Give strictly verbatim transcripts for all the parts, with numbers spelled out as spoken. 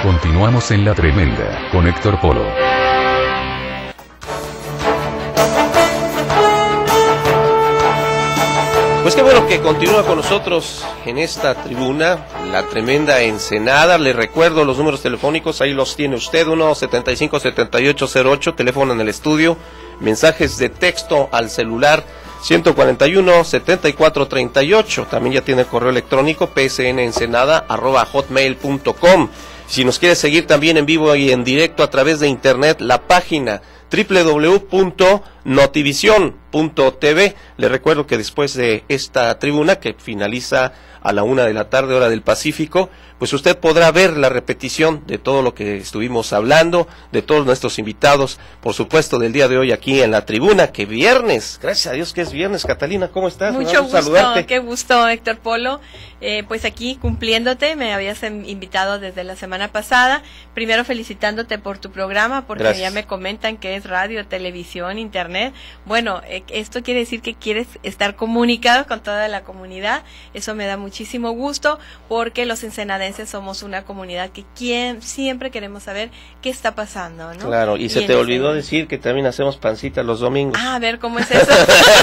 Continuamos en La Tremenda, con Héctor Polo. Pues qué bueno que continúa con nosotros en esta tribuna, La Tremenda Ensenada. Le recuerdo los números telefónicos, ahí los tiene usted, uno setenta y cinco setenta y ocho cero ocho, teléfono en el estudio, mensajes de texto al celular ciento cuarenta y uno setenta y cuatro treinta y ocho, también ya tiene correo electrónico p s n ensenada arroba hotmail punto com. Si nos quiere seguir también en vivo y en directo a través de internet, la página doble u doble u doble u punto notivision punto t v. Le recuerdo que después de esta tribuna, que finaliza a la una de la tarde, hora del Pacífico, pues usted podrá ver la repetición de todo lo que estuvimos hablando, de todos nuestros invitados, por supuesto, del día de hoy aquí en la tribuna, que viernes, gracias a Dios que es viernes. Catalina, ¿cómo estás? Mucho gusto, saludarte. Qué gusto, Héctor Polo. Eh, pues aquí cumpliéndote, me habías invitado desde la semana pasada. Primero felicitándote por tu programa, porque gracias. Ya me comentan que es radio, televisión, internet. Bueno, eh, esto quiere decir que quieres estar comunicado con toda la comunidad. Eso me da muchísimo gusto, porque los ensenadenses somos una comunidad que quien, siempre queremos saber qué está pasando, ¿no? Claro, y, y se te olvidó ese... decir que también hacemos pancitas los domingos. Ah, a ver, ¿cómo es eso?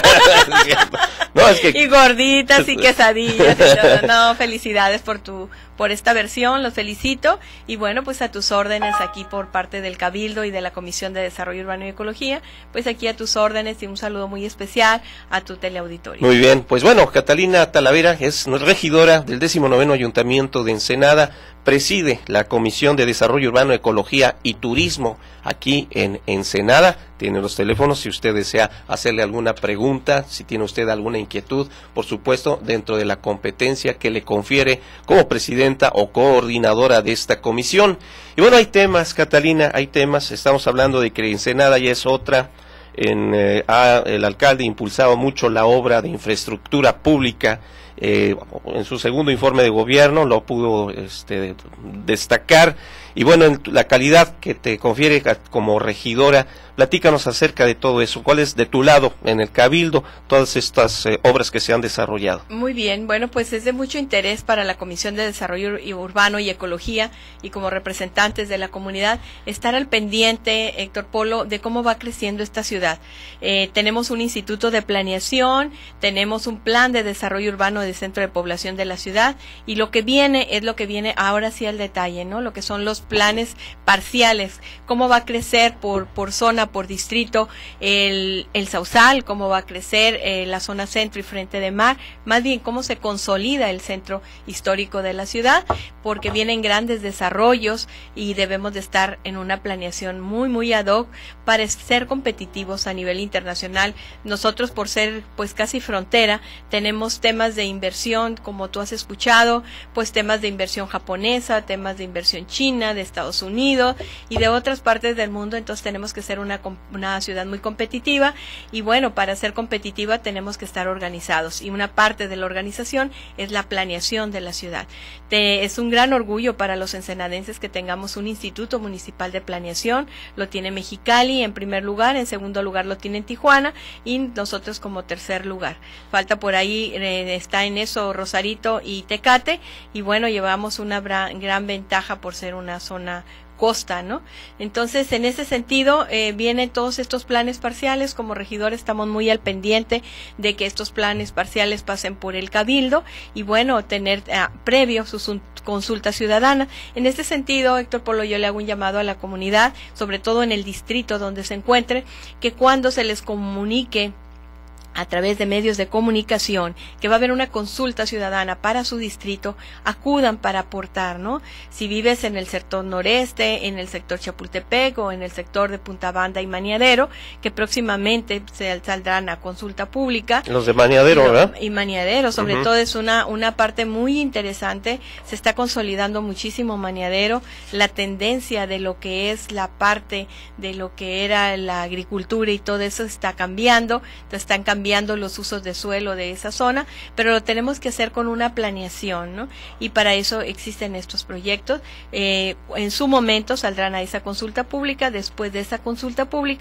No, es que... Y gorditas y quesadillas y todo. No, felicidades por tu por esta versión, los felicito, y bueno, pues a tus órdenes aquí por parte del Cabildo y de la Comisión de Desarrollo Urbano y Ecología, pues aquí a tus órdenes, y un saludo muy especial a tu teleauditorio. Muy bien, pues bueno, Catalina Talavera es regidora del décimo noveno Ayuntamiento de Ensenada, preside la Comisión de Desarrollo Urbano, Ecología y Turismo aquí en Ensenada. Tiene los teléfonos si usted desea hacerle alguna pregunta, si tiene usted alguna inquietud, por supuesto, dentro de la competencia que le confiere como presidenta o coordinadora de esta comisión. Y bueno, hay temas, Catalina, hay temas. Estamos hablando de que Ensenada ya es otra. En, eh, ha, el alcalde impulsaba mucho la obra de infraestructura pública. Eh, en su segundo informe de gobierno lo pudo este, destacar, y bueno, en la calidad que te confiere como regidora, platícanos acerca de todo eso. ¿Cuál es de tu lado en el Cabildo todas estas eh, obras que se han desarrollado? Muy bien, bueno, pues es de mucho interés para la Comisión de Desarrollo Urbano y Ecología, y como representantes de la comunidad, estar al pendiente, Héctor Polo, de cómo va creciendo esta ciudad. Eh, tenemos un instituto de planeación, tenemos un plan de desarrollo urbano de centro de población de la ciudad, y lo que viene es lo que viene ahora sí al detalle, ¿no? Lo que son los planes parciales, cómo va a crecer por, por zona, por distrito, el, el Sausal, cómo va a crecer eh, la zona centro y frente de mar, más bien cómo se consolida el centro histórico de la ciudad, porque vienen grandes desarrollos y debemos de estar en una planeación muy, muy ad hoc para ser competitivos a nivel internacional. Nosotros, por ser pues casi frontera, tenemos temas de inversión, como tú has escuchado, pues temas de inversión japonesa, temas de inversión china, de Estados Unidos y de otras partes del mundo. Entonces tenemos que ser una, una ciudad muy competitiva, y bueno, para ser competitiva tenemos que estar organizados, y una parte de la organización es la planeación de la ciudad. Te, es un gran orgullo para los ensenadenses que tengamos un instituto municipal de planeación. Lo tiene Mexicali en primer lugar, en segundo lugar lo tiene Tijuana, y nosotros como tercer lugar. Falta por ahí, eh, está en eso Rosarito y Tecate, y bueno, llevamos una gran, gran ventaja por ser una zona costa, ¿no? Entonces, en ese sentido, eh, vienen todos estos planes parciales. Como regidor estamos muy al pendiente de que estos planes parciales pasen por el Cabildo, y bueno, tener eh, previo su consulta ciudadana. En este sentido, Héctor Polo, yo le hago un llamado a la comunidad, sobre todo en el distrito donde se encuentre, que cuando se les comunique a través de medios de comunicación que va a haber una consulta ciudadana para su distrito, acudan para aportar, ¿no? Si vives en el sector noreste, en el sector Chapultepec o en el sector de Punta Banda y Maniadero, que próximamente se saldrán a consulta pública. Los de Maniadero, ¿verdad? Y Maniadero, sobre uh-huh. todo es una una parte muy interesante. Se está consolidando muchísimo Maniadero, la tendencia de lo que es la parte de lo que era la agricultura y todo eso está cambiando, entonces están cambiando cambiando los usos de suelo de esa zona, pero lo tenemos que hacer con una planeación, ¿no? Y para eso existen estos proyectos. Eh, en su momento saldrán a esa consulta pública. Después de esa consulta pública,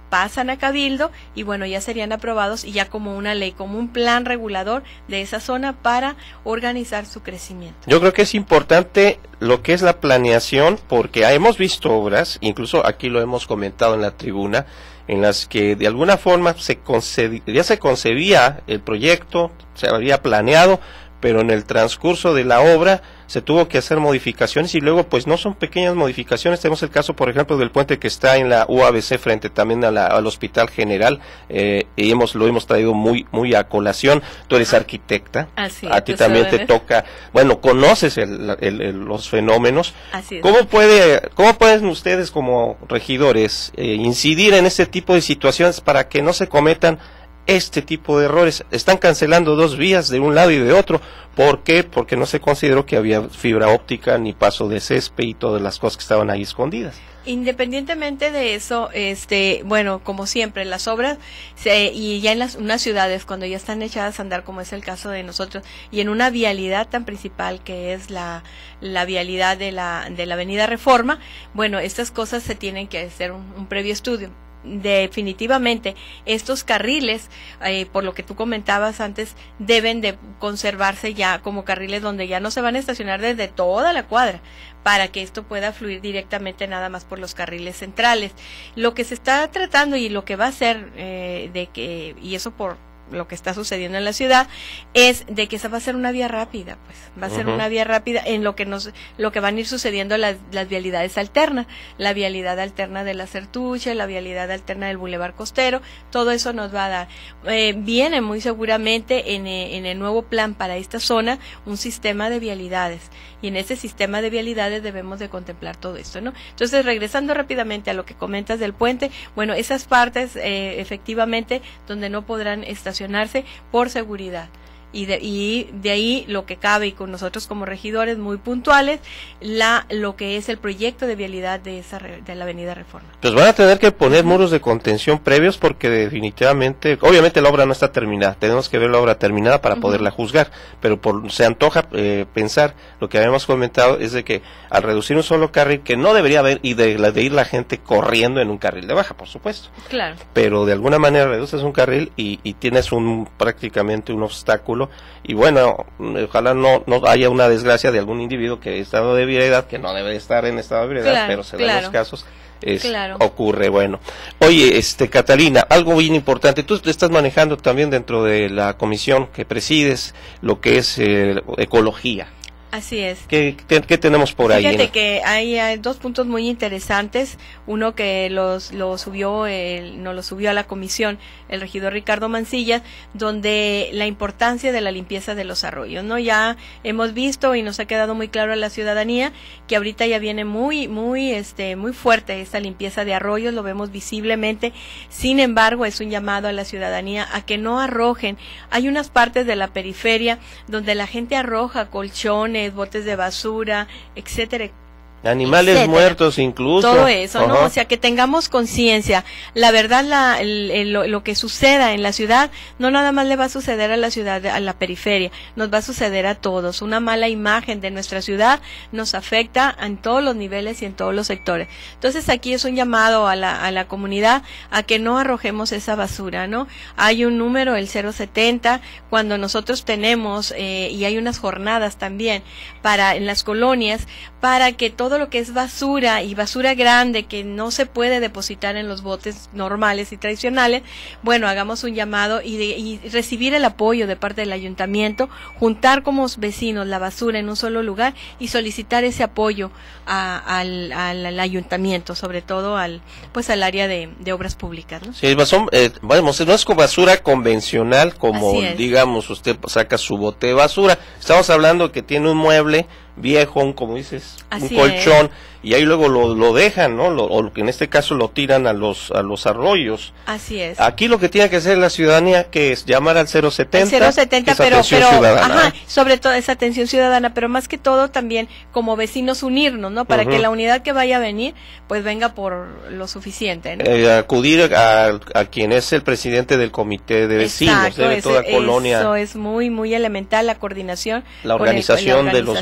pasan a Cabildo y bueno, ya serían aprobados y ya como una ley, como un plan regulador de esa zona para organizar su crecimiento. Yo creo que es importante lo que es la planeación, porque hemos visto obras, incluso aquí lo hemos comentado en la tribuna, en las que de alguna forma se concebía, ya se concebía el proyecto, se había planeado, pero en el transcurso de la obra se tuvo que hacer modificaciones y luego pues no son pequeñas modificaciones. Tenemos el caso por ejemplo del puente que está en la U A B C frente también a la, al Hospital General, eh, y hemos lo hemos traído muy muy a colación. Tú eres arquitecta, Así a ti también te toca, bueno, conoces el, el, el, los fenómenos. Así es. ¿Cómo puede, cómo pueden ustedes como regidores eh, incidir en este tipo de situaciones para que no se cometan este tipo de errores? Están cancelando dos vías de un lado y de otro. ¿Por qué? Porque no se consideró que había fibra óptica ni paso de césped y todas las cosas que estaban ahí escondidas. Independientemente de eso, este, bueno, como siempre, las obras se, y ya en las unas ciudades cuando ya están echadas a andar, como es el caso de nosotros, y en una vialidad tan principal que es la la vialidad de la de la Avenida Reforma, bueno, estas cosas se tienen que hacer un, un previo estudio. Definitivamente estos carriles, eh, por lo que tú comentabas antes, deben de conservarse ya como carriles donde ya no se van a estacionar desde toda la cuadra, para que esto pueda fluir directamente nada más por los carriles centrales. Lo que se está tratando y lo que va a ser eh, de que, y eso por lo que está sucediendo en la ciudad, es de que esa va a ser una vía rápida, pues va a ser uh-huh. una vía rápida en lo que nos lo que van a ir sucediendo las, las vialidades alternas, la vialidad alterna de la Certuche, la vialidad alterna del Boulevard Costero, todo eso nos va a dar. Eh, viene muy seguramente en, en el nuevo plan para esta zona un sistema de vialidades, y en ese sistema de vialidades debemos de contemplar todo esto, ¿no? Entonces, regresando rápidamente a lo que comentas del puente, bueno, esas partes eh, efectivamente donde no podrán estacionarse por seguridad. Y de, y de ahí lo que cabe, y con nosotros como regidores muy puntuales, la lo que es el proyecto de vialidad de esa de la Avenida Reforma. Pues van a tener que poner muros de contención previos, porque definitivamente, obviamente la obra no está terminada, tenemos que ver la obra terminada para uh-huh. poderla juzgar, pero por, se antoja eh, pensar, lo que habíamos comentado es de que al reducir un solo carril, que no debería haber, y de, de ir la gente corriendo en un carril de baja, por supuesto, claro, pero de alguna manera reduces un carril y, y tienes un prácticamente un obstáculo. Y bueno, ojalá no, no haya una desgracia de algún individuo que está en estado de ebriedad, que no debe estar en estado de ebriedad, claro, pero se claro. dan los casos, es, claro. ocurre. Bueno, oye, este Catalina, algo bien importante, tú te estás manejando también dentro de la comisión que presides, lo que es eh, ecología. Así es. ¿Qué, qué, qué tenemos por Fíjate ahí? Fíjate que hay, hay dos puntos muy interesantes. Uno que los lo subió, el, no lo subió a la comisión el regidor Ricardo Mancilla, donde la importancia de la limpieza de los arroyos, ¿no? Ya hemos visto y nos ha quedado muy claro a la ciudadanía que ahorita ya viene muy, muy, este, muy fuerte esta limpieza de arroyos, lo vemos visiblemente. Sin embargo, es un llamado a la ciudadanía a que no arrojen. Hay unas partes de la periferia donde la gente arroja colchones, botes de basura, etcétera, animales etcétera. muertos incluso. Todo eso, uh-huh. ¿no? O sea, que tengamos conciencia. La verdad, la, el, el, lo, lo que suceda en la ciudad, no nada más le va a suceder a la ciudad, a la periferia, nos va a suceder a todos. Una mala imagen de nuestra ciudad nos afecta en todos los niveles y en todos los sectores. Entonces, aquí es un llamado a la, a la comunidad a que no arrojemos esa basura, ¿no? Hay un número, el cero setenta, cuando nosotros tenemos, eh, y hay unas jornadas también para en las colonias, para que todo lo que es basura y basura grande que no se puede depositar en los botes normales y tradicionales, bueno, hagamos un llamado y, de, y recibir el apoyo de parte del ayuntamiento, juntar como vecinos la basura en un solo lugar y solicitar ese apoyo a, al, al, al ayuntamiento, sobre todo al pues al área de, de obras públicas, ¿no? Sí, son, eh, vamos, no es como basura convencional, como digamos usted saca su bote de basura, estamos hablando que tiene un mueble viejo, un, como dices, Así un colchón, es. y ahí luego lo, lo dejan, ¿no? Lo, o que en este caso lo tiran a los a los arroyos. Así es. Aquí lo que tiene que hacer la ciudadanía, que es llamar al cero setenta, cero setenta, es pero, atención pero ciudadana, ajá, ¿eh? sobre todo esa atención ciudadana, pero más que todo también como vecinos unirnos, ¿no? Para uh-huh. que la unidad que vaya a venir, pues venga por lo suficiente, ¿no? Eh, acudir a, a quien es el presidente del comité de vecinos, Exacto, de toda ese, colonia. Eso es muy, muy elemental, la coordinación. La organización, el, la organización de los vecinos.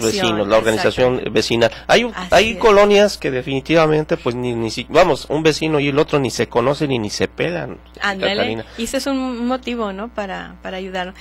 bueno, la organización vecinal. Hay, hay es. colonias que definitivamente, pues, ni, ni si, vamos, un vecino y el otro ni se conocen y ni se pelan. Ándale, y ese es un motivo, ¿no?, para, para ayudarnos.